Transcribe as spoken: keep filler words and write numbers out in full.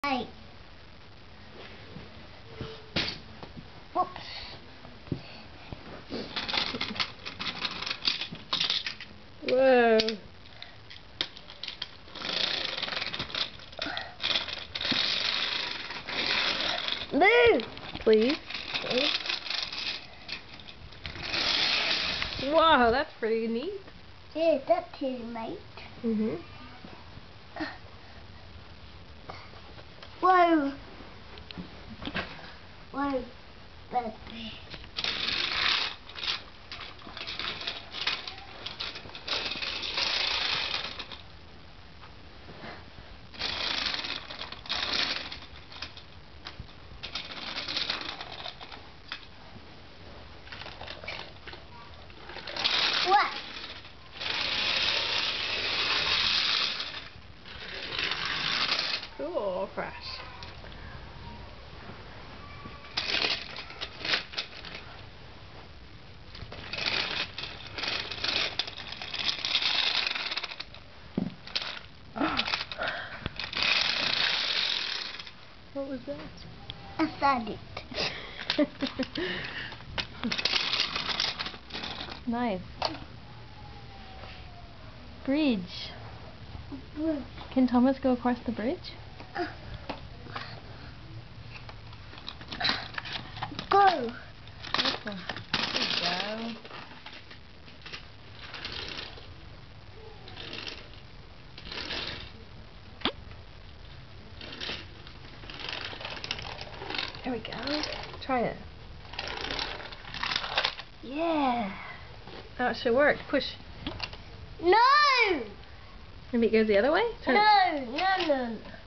Hey. Whoops. Whoa. Move. Please. Wow, that's pretty neat. Yeah, that's his mate. Mhm. Whoa. Whoa, baby. What? Cool, Crash. What was that? I found it. Nice. Bridge. Bridge. Can Thomas go across the bridge? Go. There you go. There we go. Try it. Yeah. That should work. Push. No. Maybe it goes the other way? Turn it. No, no, no.